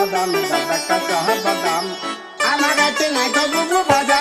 বাদাম, এটা একটা শহর বাদাম। আমার কাছে নাই তো বুবু বাদাম।